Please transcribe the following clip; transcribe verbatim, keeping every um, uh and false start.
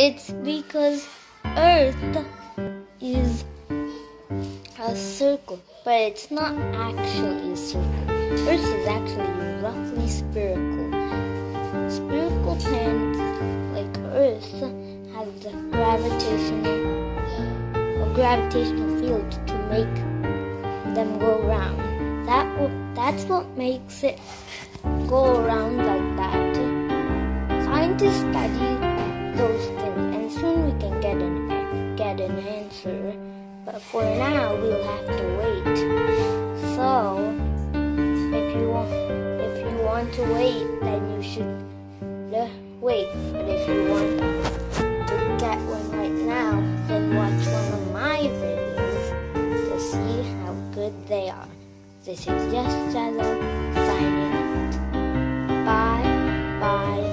It's because Earth is a circle, but it's not actually a circle. Earth is actually roughly spherical. Spherical planets like Earth have the gravitational a gravitational field to make them go round. That that's what makes it go around like that. Scientists study those things, and soon we can get an get an answer. But for now, we'll have to wait. So, if you want, if you want to wait, then you should uh, wait. But if you want to get one right now, then watch one of my videos to see how good they are. This is Just Jello signing out. Bye, bye.